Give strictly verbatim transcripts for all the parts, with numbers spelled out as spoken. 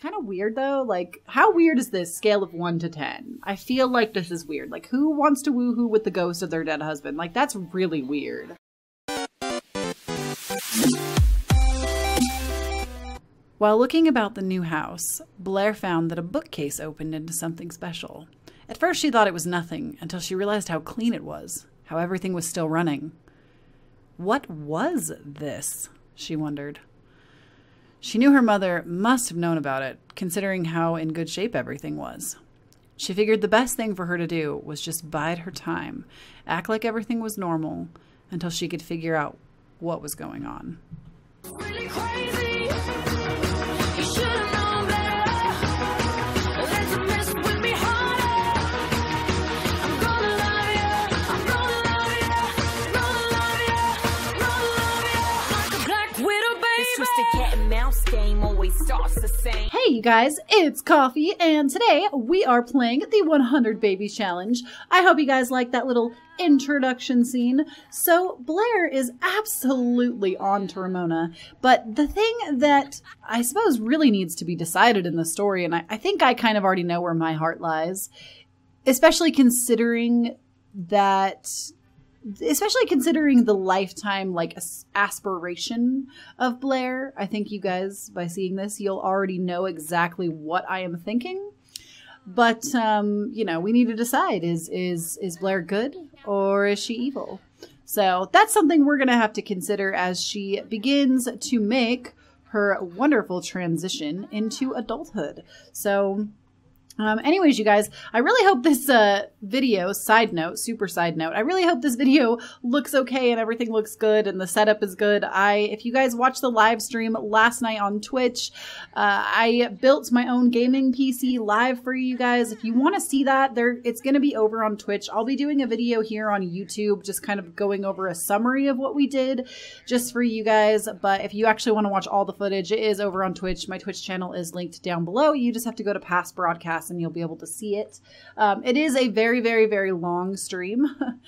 kind of weird though. Like, how weird is this scale of one to ten? I feel like this is weird. Like, who wants to woohoo with the ghost of their dead husband? Like, that's really weird. While looking about the new house, Blair found that a bookcase opened into something special. At first she thought it was nothing, until she realized how clean it was, how everything was still running. What was this? She wondered. She knew her mother must have known about it, considering how in good shape everything was. She figured the best thing for her to do was just bide her time, act like everything was normal, until she could figure out what was going on. Really crazy. You should have known better. Let's mess with me harder. I'm gonna love you. I'm gonna love you. Gonna love you. Gonna love you. Like a black widow, baby. This twisted cat and mouse game always starts the same. Hey you guys, it's Coffee, and today we are playing the one hundred Babies Challenge. I hope you guys like that little introduction scene. So Blair is absolutely on to Ramona, but the thing that I suppose really needs to be decided in the story, and I, I think I kind of already know where my heart lies, especially considering that especially considering the lifetime like aspiration of Blair. I think you guys, by seeing this, you'll already know exactly what I am thinking. But, um, you know, we need to decide, is, is, is Blair good or is she evil? So that's something we're going to have to consider as she begins to make her wonderful transition into adulthood. So Um, anyways, you guys, I really hope this uh, video, side note, super side note, I really hope this video looks okay and everything looks good and the setup is good. I, if you guys watched the live stream last night on Twitch, uh, I built my own gaming P C live for you guys. If you want to see that, there, it's going to be over on Twitch. I'll be doing a video here on YouTube, just kind of going over a summary of what we did just for you guys. But if you actually want to watch all the footage, it is over on Twitch. My Twitch channel is linked down below. You just have to go to past broadcasts and you'll be able to see it. Um, it is a very, very, very long stream.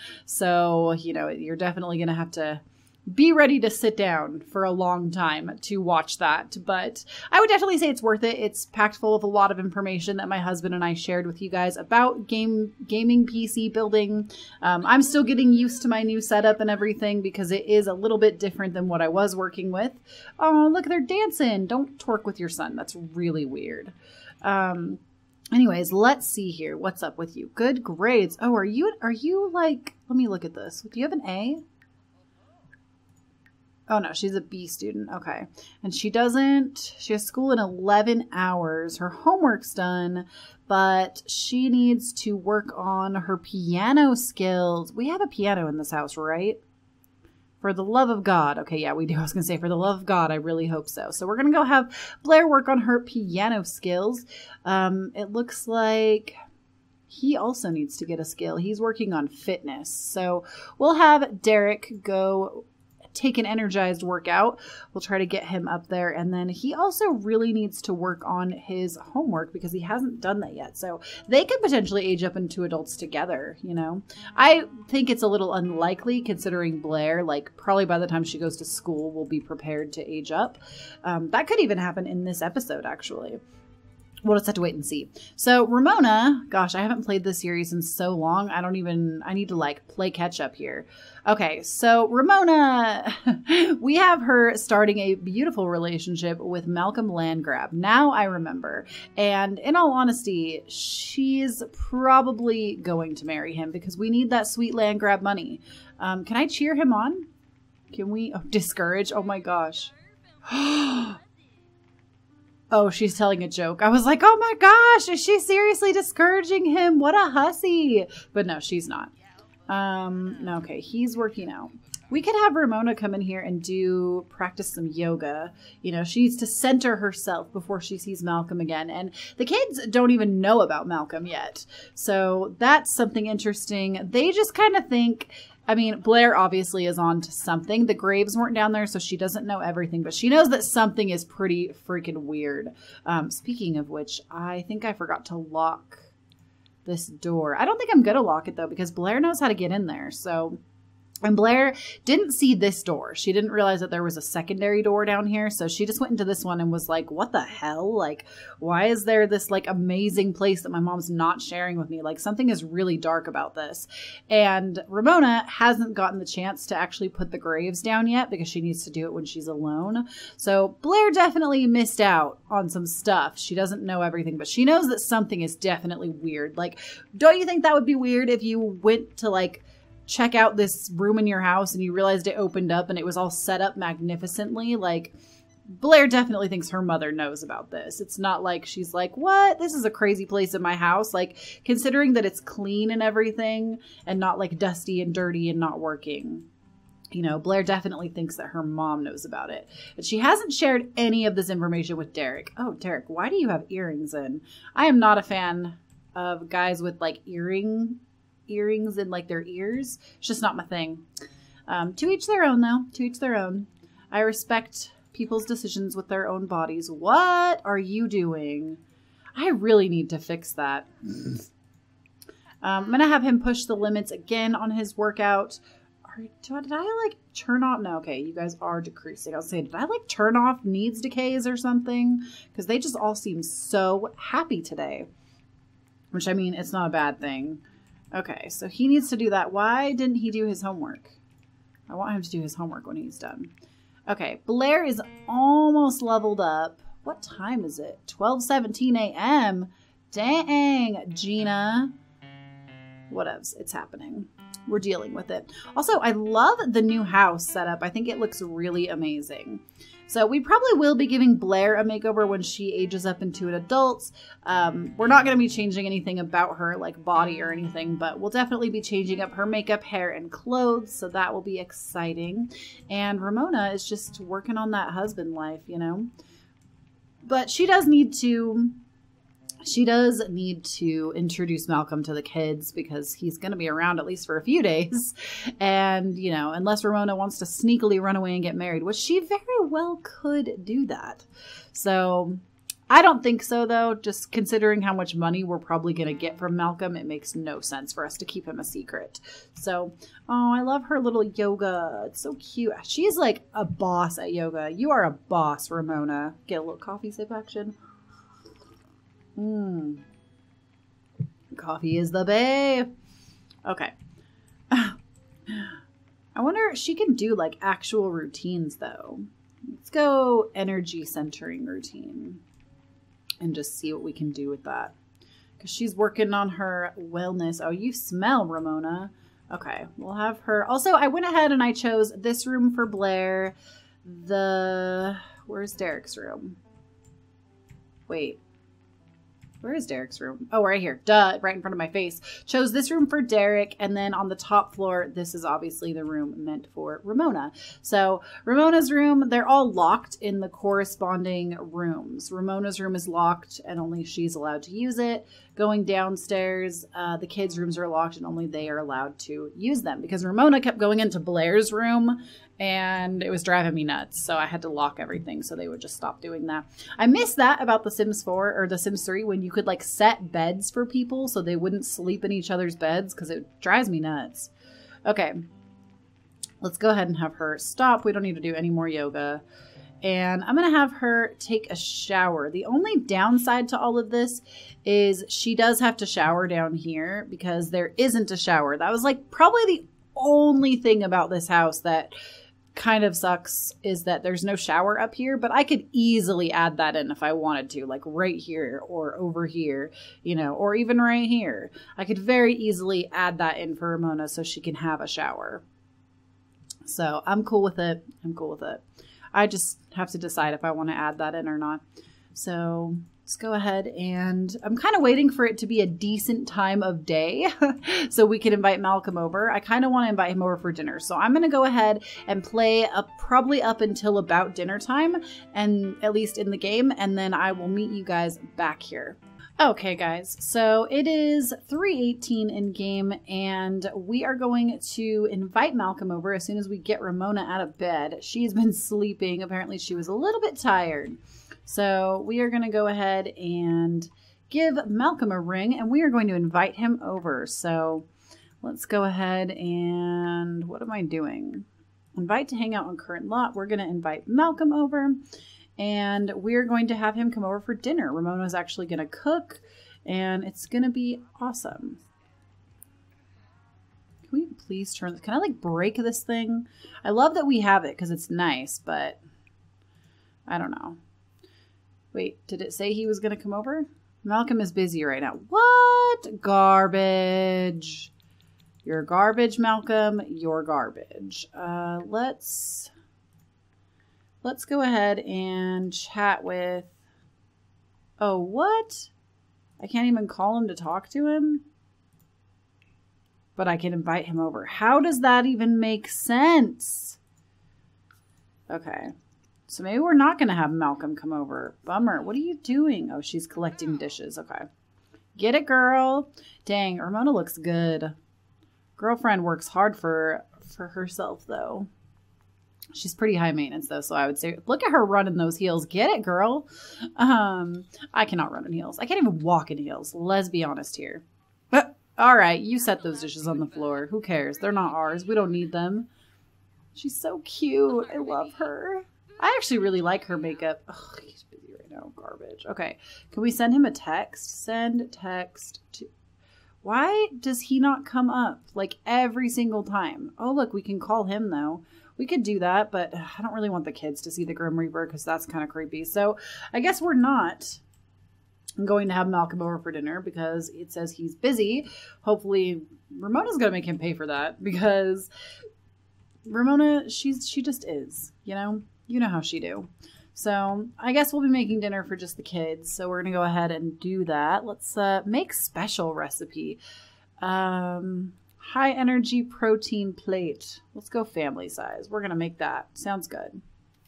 So, you know, you're definitely going to have to be ready to sit down for a long time to watch that. But I would definitely say it's worth it. It's packed full of a lot of information that my husband and I shared with you guys about game gaming P C building. Um, I'm still getting used to my new setup and everything because it is a little bit different than what I was working with. Oh, look, they're dancing. Don't twerk with your son. That's really weird. Um, Anyways, let's see here. What's up with you? Good grades. Oh, are you, are you like, let me look at this. Do you have an A? Oh no, she's a B student. Okay. And she doesn't, she has school in eleven hours. Her homework's done, but she needs to work on her piano skills. We have a piano in this house, right? For the love of God. Okay, yeah, we do. I was going to say, for the love of God, I really hope so. So we're going to go have Blair work on her piano skills. Um, it looks like he also needs to get a skill. He's working on fitness. So we'll have Derek go take an energized workout. We'll try to get him up there. And then he also really needs to work on his homework because he hasn't done that yet. So they could potentially age up into adults together, you know. I think it's a little unlikely considering Blair, like probably by the time she goes to school, will be prepared to age up. Um, that could even happen in this episode, actually. We'll just have to wait and see. So Ramona, gosh, I haven't played this series in so long. I don't even, I need to like play catch up here. Okay, so Ramona, we have her starting a beautiful relationship with Malcolm Landgrab. Now I remember. And in all honesty, she's probably going to marry him because we need that sweet Landgrab money. Um, can I cheer him on? Can we, oh, discourage? Oh my gosh. Oh, she's telling a joke. I was like, oh my gosh, is she seriously discouraging him? What a hussy. But no, she's not. Um, no, okay, he's working out. We could have Ramona come in here and do practice some yoga. You know, she needs to center herself before she sees Malcolm again. And the kids don't even know about Malcolm yet. So that's something interesting. They just kind of think, I mean, Blair obviously is on to something. The Graves weren't down there, so she doesn't know everything, but she knows that something is pretty freaking weird. Um, speaking of which, I think I forgot to lock this door. I don't think I'm going to lock it, though, because Blair knows how to get in there. So And Blair didn't see this door. She didn't realize that there was a secondary door down here. So she just went into this one and was like, what the hell? Like, why is there this like amazing place that my mom's not sharing with me? Like something is really dark about this. And Ramona hasn't gotten the chance to actually put the graves down yet because she needs to do it when she's alone. So Blair definitely missed out on some stuff. She doesn't know everything, but she knows that something is definitely weird. Like, don't you think that would be weird if you went to like check out this room in your house and you realized it opened up and it was all set up magnificently? Like, Blair definitely thinks her mother knows about this. It's not like she's like, what? This is a crazy place in my house. Like, considering that it's clean and everything and not like dusty and dirty and not working. You know, Blair definitely thinks that her mom knows about it. But she hasn't shared any of this information with Derek. Oh, Derek, why do you have earrings in? I am not a fan of guys with like earring earrings in like their ears. It's just not my thing. Um, to each their own though. To each their own. I respect people's decisions with their own bodies. What are you doing? I really need to fix that. um, I'm going to have him push the limits again on his workout. Are, did I like turn off? No, okay. You guys are decreasing. I was saying, did I like turn off needs decays or something? Because they just all seem so happy today. Which I mean, it's not a bad thing. Okay, so he needs to do that. Why didn't he do his homework? I want him to do his homework when he's done. Okay, Blair is almost leveled up. What time is it? twelve seventeen a m Dang, Gina. Whatevs, it's happening. We're dealing with it. Also, I love the new house setup. I think it looks really amazing. So we probably will be giving Blair a makeover when she ages up into an adult. Um, we're not going to be changing anything about her, like body or anything, but we'll definitely be changing up her makeup, hair, and clothes. So that will be exciting. And Ramona is just working on that husband life, you know. But she does need to... She does need to introduce Malcolm to the kids because he's going to be around at least for a few days. And, you know, unless Ramona wants to sneakily run away and get married, which she very well could do that. So I don't think so, though. Just considering how much money we're probably going to get from Malcolm, it makes no sense for us to keep him a secret. So, oh, I love her little yoga. It's so cute. She's like a boss at yoga. You are a boss, Ramona. Get a little coffee sip action. Mmm. Coffee is the bae. Okay. I wonder if she can do like actual routines though. Let's go energy centering routine and just see what we can do with that. Because she's working on her wellness. Oh, you smell, Ramona. Okay, we'll have her. Also, I went ahead and I chose this room for Blair. The... Where's Derek's room? Wait. Where is Derek's room? Oh, right here. Duh, right in front of my face. Chose this room for Derek, and then on the top floor, this is obviously the room meant for Ramona. So Ramona's room, they're all locked in the corresponding rooms. Ramona's room is locked, and only she's allowed to use it. Going downstairs, uh, the kids' rooms are locked, and only they are allowed to use them. Because Ramona kept going into Blair's room, and it was driving me nuts. So I had to lock everything so they would just stop doing that. I miss that about The Sims four or The Sims three when you could like set beds for people so they wouldn't sleep in each other's beds because it drives me nuts. Okay. Let's go ahead and have her stop. We don't need to do any more yoga. And I'm going to have her take a shower. The only downside to all of this is she does have to shower down here because there isn't a shower. That was like probably the only thing about this house that kind of sucks is that there's no shower up here, but I could easily add that in if I wanted to, like right here or over here, you know, or even right here. I could very easily add that in for Ramona so she can have a shower. So I'm cool with it. I'm cool with it. I just have to decide if I want to add that in or not. So let's go ahead and I'm kind of waiting for it to be a decent time of day so we can invite Malcolm over. I kind of want to invite him over for dinner. So I'm going to go ahead and play up probably up until about dinner time and at least in the game. And then I will meet you guys back here. Okay, guys, so it is three eighteen in game, and we are going to invite Malcolm over as soon as we get Ramona out of bed. She's been sleeping. Apparently, she was a little bit tired. So we are going to go ahead and give Malcolm a ring, and we are going to invite him over. So Let's go ahead and what am I doing? Invite to hang out on current lot. We're going to invite Malcolm over and we're going to have him come over for dinner. Ramona's actually going to cook and it's going to be awesome. Can we please turn this? Can I like break this thing? I love that we have it because it's nice, but I don't know. Wait, did it say he was going to come over? Malcolm is busy right now. What? Garbage. You're garbage, Malcolm. You're garbage. Uh, let's let's go ahead and chat with. Oh, what? I can't even call him to talk to him. But I can invite him over. How does that even make sense? Okay. So maybe we're not going to have Malcolm come over. Bummer. What are you doing? Oh, she's collecting dishes. Okay. Get it, girl. Dang, Ramona looks good. Girlfriend works hard for for herself, though. She's pretty high maintenance, though, so I would say, look at her running those heels. Get it, girl. Um, I cannot run in heels. I can't even walk in heels. Let's be honest here. But all right, you set those dishes on the floor. Who cares? They're not ours. We don't need them. She's so cute. I love her. I actually really like her makeup. Ugh, he's busy right now. Garbage. Okay. Can we send him a text? Send text to... Why does he not come up? Like every single time. Oh, look, we can call him though. We could do that, but I don't really want the kids to see the Grim Reaper because that's kind of creepy. So I guess we're not... I'm going to have Malcolm over for dinner because it says he's busy. Hopefully Ramona's going to make him pay for that because Ramona, she's she just is, you know? You know how she do. So I guess we'll be making dinner for just the kids. So we're going to go ahead and do that. Let's uh, make special recipe. Um, high energy protein plate. Let's go family size. We're going to make that. Sounds good.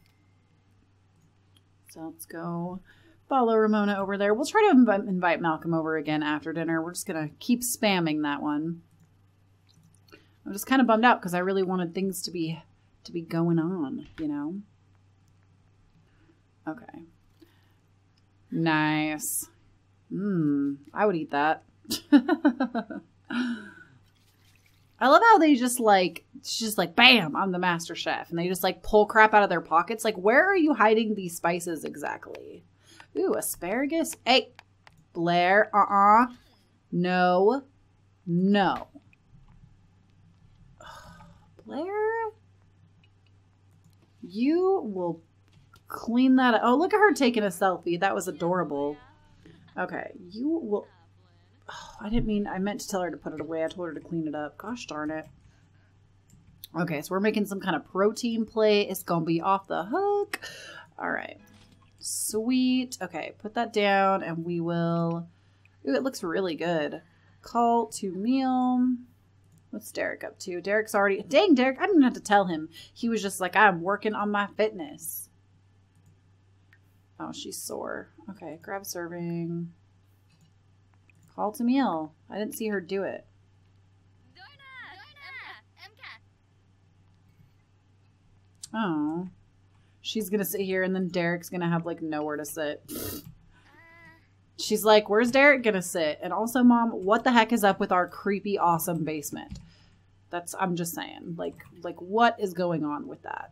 So let's go... follow Ramona over there. We'll try to inv invite Malcolm over again after dinner. We're just going to keep spamming that one. I'm just kind of bummed out because I really wanted things to be to be going on, you know? Okay. Nice. Mmm. I would eat that. I love how they just like, it's just like, bam, I'm the master chef. And they just like pull crap out of their pockets. Like, where are you hiding these spices exactly? Ooh, asparagus. Hey, Blair. Uh-uh. No. No. Blair? You will clean that up. Oh, look at her taking a selfie. That was adorable. Okay. You will... Oh, I didn't mean... I meant to tell her to put it away. I told her to clean it up. Gosh darn it. Okay, so we're making some kind of protein plate. It's going to be off the hook. All right. Sweet. Okay, put that down and we will... Ooh, it looks really good. Call to meal. What's Derek up to? Derek's already... Dang, Derek, I didn't have to tell him. He was just like, I'm working on my fitness. Oh, she's sore. Okay, grab serving. Call to meal. I didn't see her do it. Oh. She's going to sit here and then Derek's going to have like nowhere to sit. She's like, where's Derek going to sit? And also, Mom, what the heck is up with our creepy, awesome basement? That's, I'm just saying, like, like what is going on with that?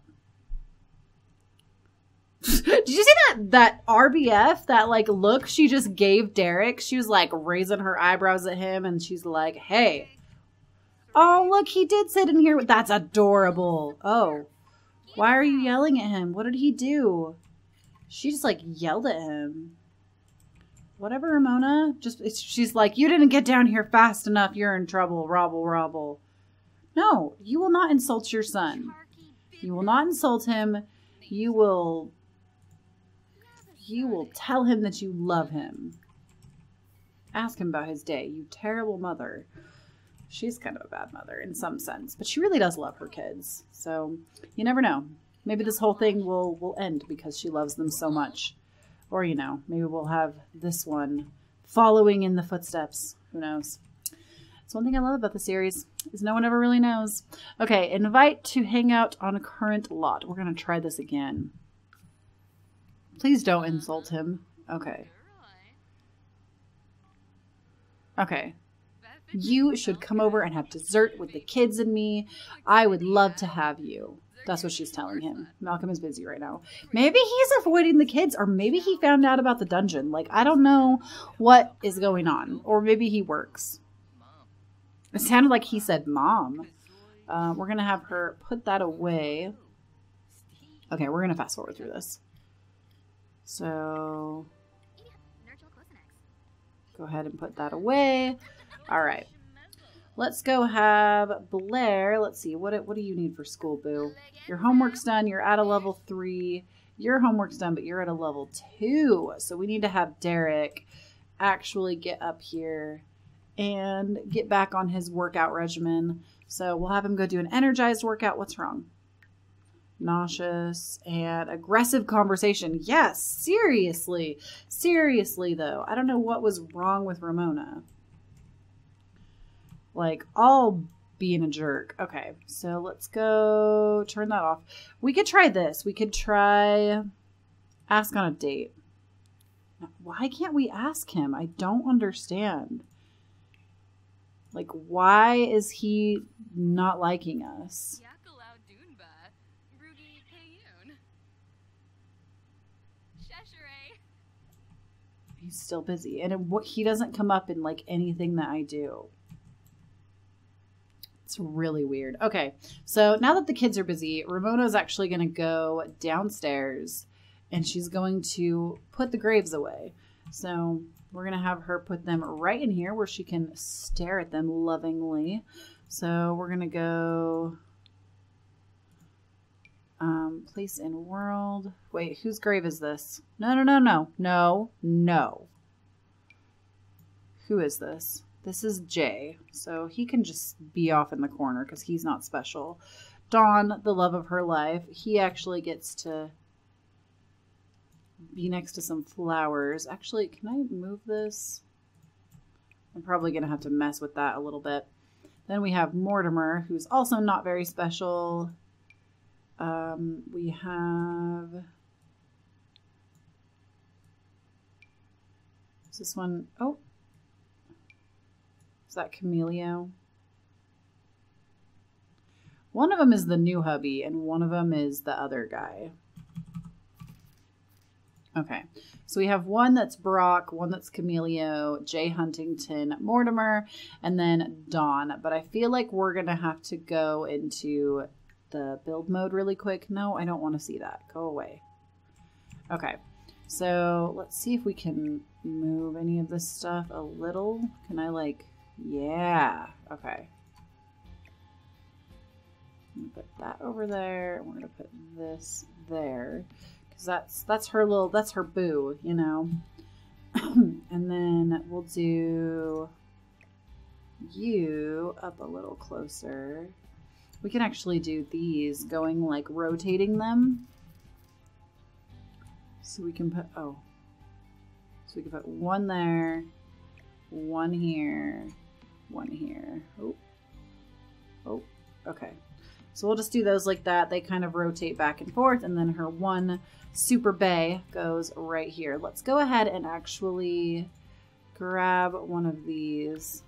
Did you see that, that R B F, that like look she just gave Derek? She was like raising her eyebrows at him and she's like, hey, oh, look, he did sit in here. That's adorable. Oh. Why are you yelling at him? What did he do? She just like yelled at him. Whatever, Ramona. Just it's, she's like, you didn't get down here fast enough. You're in trouble. Robble, robble. No, you will not insult your son. You will not insult him. You will, you will tell him that you love him. Ask him about his day. You terrible mother. She's kind of a bad mother in some sense, but she really does love her kids. So you never know. Maybe this whole thing will, will end because she loves them so much. Or, you know, maybe we'll have this one following in the footsteps. Who knows? It's one thing I love about the series is no one ever really knows. Okay, invite to hang out on a current lot. We're going to try this again. Please don't insult him. Okay. Okay. You should come over and have dessert with the kids and me. I would love to have you. That's what she's telling him. Malcolm is busy right now. Maybe he's avoiding the kids, or maybe he found out about the dungeon. Like, I don't know what is going on. Or maybe he works. It sounded like he said mom. Uh, we're going to have her put that away. Okay, we're going to fast forward through this. So, go ahead and put that away. All right. Let's go have Blair. Let's see. What, what do you need for school, boo? Your homework's done. You're at a level three. Your homework's done, but you're at a level two. So we need to have Derek actually get up here and get back on his workout regimen. So we'll have him go do an energized workout. What's wrong? Nauseous and aggressive conversation. Yes, seriously. Seriously, though. I don't know what was wrong with Ramona. Like, all being a jerk. Okay, so let's go turn that off. We could try this. We could try ask on a date. Why can't we ask him? I don't understand. Like, why is he not liking us? He's still busy. And it, what, he doesn't come up in, like, anything that I do. It's really weird. Okay, so now that the kids are busy, Ramona is actually going to go downstairs and she's going to put the graves away. So we're going to have her put them right in here where she can stare at them lovingly. So we're going to go um, place in world. Wait, whose grave is this? No, no, no, no, no, no. Who is this? This is Jay, so he can just be off in the corner because he's not special. Dawn, the love of her life, he actually gets to be next to some flowers. Actually, can I move this? I'm probably going to have to mess with that a little bit. Then we have Mortimer, who's also not very special. Um, we have... Is this one? Oh. Is that Camilio? One of them is the new hubby, and one of them is the other guy. Okay, so we have one that's Brock, one that's Camilio, Jay Huntington, Mortimer, and then Dawn. But I feel like we're going to have to go into the build mode really quick. No, I don't want to see that. Go away. Okay, so let's see if we can move any of this stuff a little. Can I, like... Yeah. Okay. I'm gonna put that over there. We're gonna put this there because that's that's her little that's her boo, you know. And then we'll do you up a little closer. We can actually do these going like rotating them. So we can put oh. So we can put one there, one here. One here. Oh. Oh. Okay. So we'll just do those like that. They kind of rotate back and forth. And then her one super bay goes right here. Let's go ahead and actually grab one of these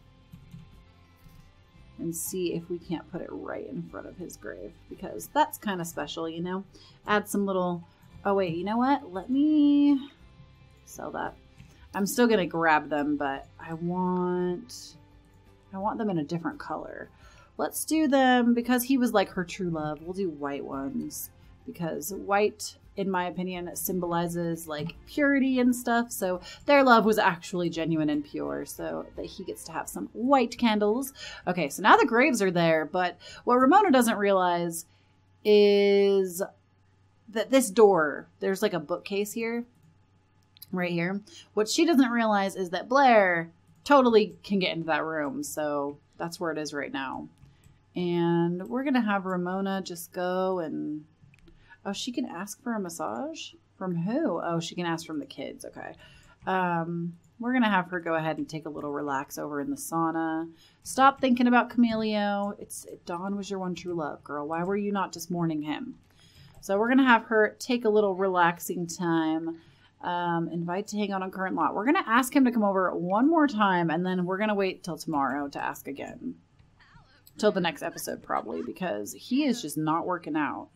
and see if we can't put it right in front of his grave. Because that's kind of special, you know? Add some little... Oh, wait. You know what? Let me sell that. I'm still going to grab them, but I want... I want them in a different color. Let's do them because he was like her true love. We'll do white ones because white, in my opinion, symbolizes like purity and stuff. So their love was actually genuine and pure. So that he gets to have some white candles. Okay, so now the graves are there. But what Ramona doesn't realize is that this door, there's like a bookcase here, right here. What she doesn't realize is that Blair totally can get into that room. So that's where it is right now. And we're going to have Ramona just go and... Oh, she can ask for a massage? From who? Oh, she can ask from the kids. Okay. Um, we're going to have her go ahead and take a little relax over in the sauna. Stop thinking about Camilio. It's Dawn was your one true love, girl. Why were you not just mourning him? So we're going to have her take a little relaxing time. Um, invite to hang out on current lot. We're going to ask him to come over one more time, and then we're going to wait till tomorrow to ask again. Till the next episode, probably, because he is just not working out.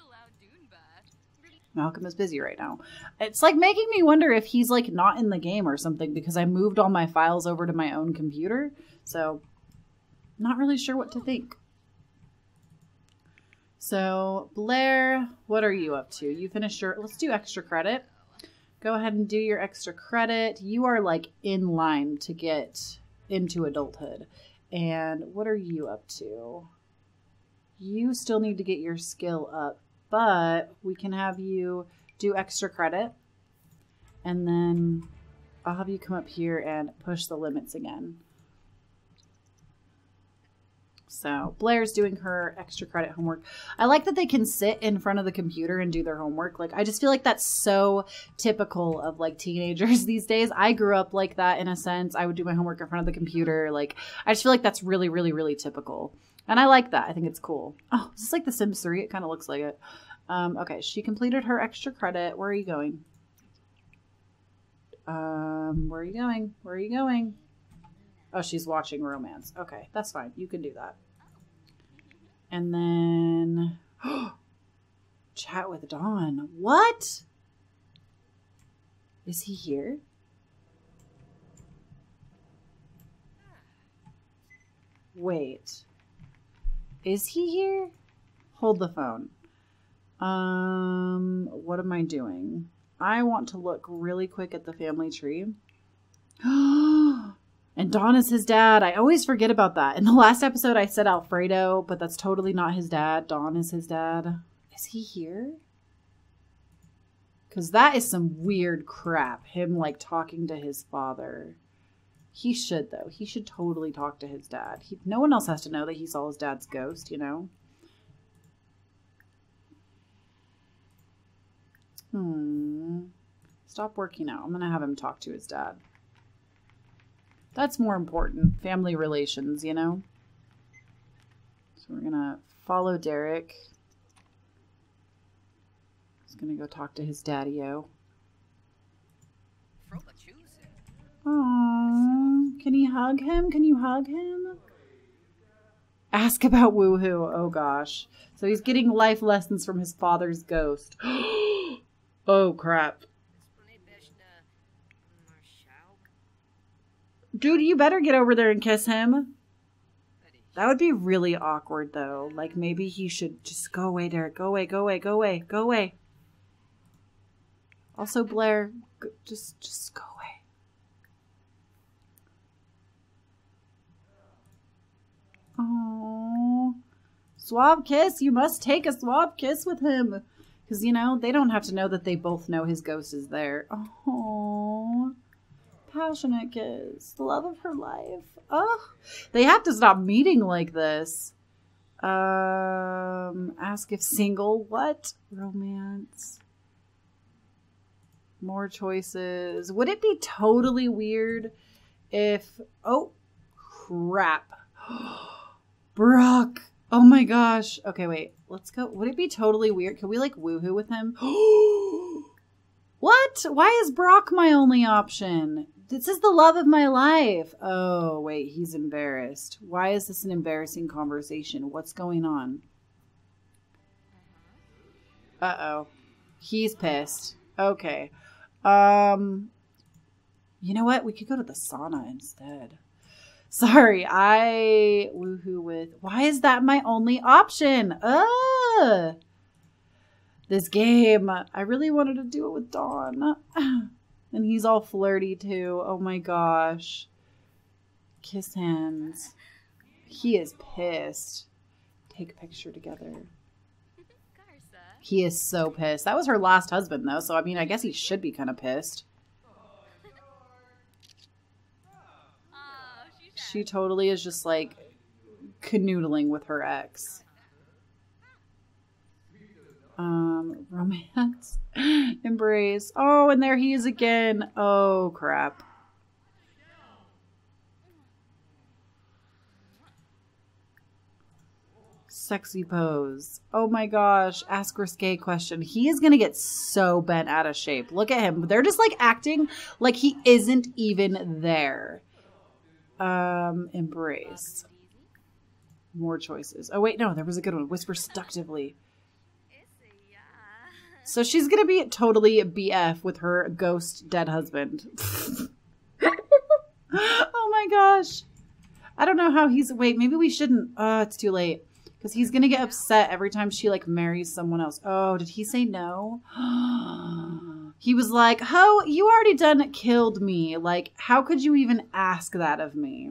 Malcolm is busy right now. It's like making me wonder if he's like not in the game or something, because I moved all my files over to my own computer. So, not really sure what to think. So, Blair, what are you up to? You finished your... Let's do extra credit. Go ahead and do your extra credit. You are like in line to get into adulthood. And what are you up to? You still need to get your skill up, but we can have you do extra credit. And then I'll have you come up here and push the limits again. So Blair's doing her extra credit homework. I like that they can sit in front of the computer and do their homework. Like, I just feel like that's so typical of like teenagers these days. I grew up like that in a sense. I would do my homework in front of the computer. Like, I just feel like that's really, really, really typical. And I like that. I think it's cool. Oh, is this like The Sims three? It kind of looks like it. Um, okay, she completed her extra credit. Where are you going? Um, where are you going? Where are you going? Oh, she's watching romance. Okay, that's fine. You can do that. And then chat with Dawn. What? Is he here? Wait. Is he here? Hold the phone. Um, what am I doing? I want to look really quick at the family tree. And Dawn is his dad. I always forget about that. In the last episode, I said Alfredo, but that's totally not his dad. Dawn is his dad. Is he here? Because that is some weird crap. Him, like, talking to his father. He should, though. He should totally talk to his dad. He, no one else has to know that he saw his dad's ghost, you know? Hmm. Stop working out. I'm going to have him talk to his dad. That's more important. Family relations, you know? So we're going to follow Derek. He's going to go talk to his daddy-o. Aww. Can he hug him? Can you hug him? Ask about Woohoo. Oh, gosh. So he's getting life lessons from his father's ghost. Oh, crap. Dude, you better get over there and kiss him. That would be really awkward, though. Like, maybe he should just go away, Derek. Go away, go away, go away, go away. Also, Blair, go, just, just go away. Oh, swab kiss. You must take a swab kiss with him. Because, you know, they don't have to know that they both know his ghost is there. Oh. Passionate kiss. The love of her life. Oh, they have to stop meeting like this. Um, ask if single. What? Romance. More choices. Would it be totally weird if... Oh, crap. Brock. Oh my gosh. Okay, wait. Let's go. Would it be totally weird? Can we like woohoo with him? What? Why is Brock my only option? This is the love of my life. Oh, wait, he's embarrassed. Why is this an embarrassing conversation? What's going on? Uh-oh. He's pissed. Okay. Um, you know what? We could go to the sauna instead. Sorry, I woohoo with... Why is that my only option? Ugh. This game. I really wanted to do it with Dawn. And he's all flirty too. Oh my gosh. Kiss hands. He is pissed. Take a picture together. He is so pissed. That was her last husband though. So I mean, I guess he should be kind of pissed. She totally is just like canoodling with her ex. Um, romance, embrace. Oh, and there he is again. Oh, crap. Sexy pose. Oh my gosh. Ask risque question. He is going to get so bent out of shape. Look at him. They're just like acting like he isn't even there. Um, embrace. More choices. Oh wait, no, there was a good one. Whisper seductively. So she's going to be totally B F with her ghost dead husband. Oh my gosh. I don't know how he's... Wait, maybe we shouldn't... Oh, it's too late. Because he's going to get upset every time she, like, marries someone else. Oh, did he say no? He was like, Ho, you already done killed me. Like, how could you even ask that of me?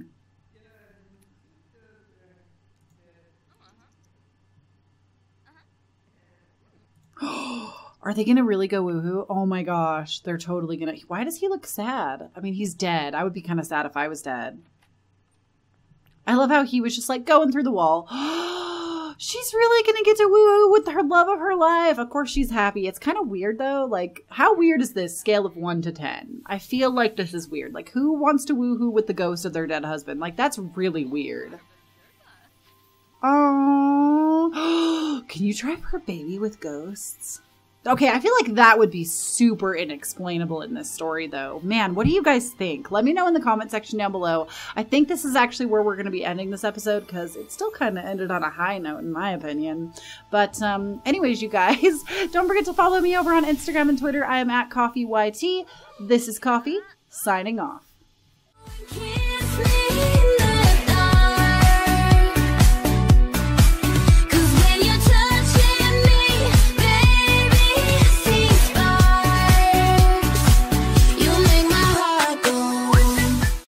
Are they going to really go woohoo? Oh my gosh. They're totally going to... Why does he look sad? I mean, he's dead. I would be kind of sad if I was dead. I love how he was just like going through the wall. She's really going to get to woo with her love of her life. Of course she's happy. It's kind of weird though. Like, how weird is this scale of one to ten? I feel like this is weird. Like, who wants to woohoo with the ghost of their dead husband? Like, that's really weird. Oh, can you try for a baby with ghosts? Okay, I feel like that would be super inexplainable in this story, though. Man, what do you guys think? Let me know in the comment section down below. I think this is actually where we're going to be ending this episode because it still kind of ended on a high note, in my opinion. But um, anyways, you guys, don't forget to follow me over on Instagram and Twitter. I am at Coffee Y T. This is Coffee, signing off.